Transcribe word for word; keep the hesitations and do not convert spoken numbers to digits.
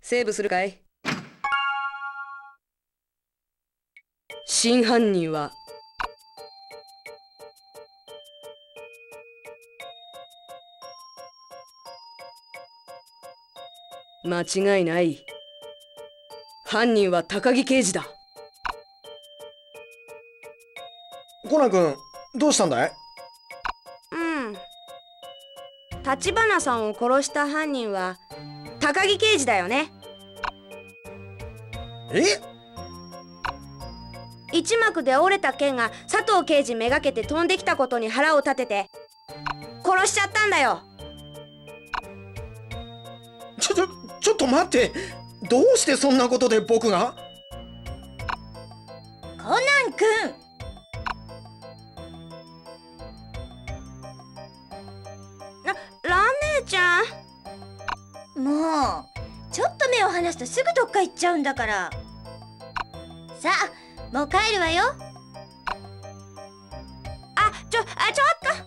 セーブするかい？真犯人は間違いない。犯人は高木刑事だ。 コナン君、どうしたんだい？ うん。立花さんを殺した犯人は高木刑事だよね。 え？ 一幕で折れた剣が佐藤刑事めがけて飛んできたことに腹を立てて殺しちゃったんだよ。 ちょちょちょっと待って、どうしてそんなことで僕が？ コナン君、 ララ姉ちゃん。 もうちょっと目を離すとすぐどっか行っちゃうんだから。さあ、もう帰るわよ。 あ、ちょ、あ、ちょっと。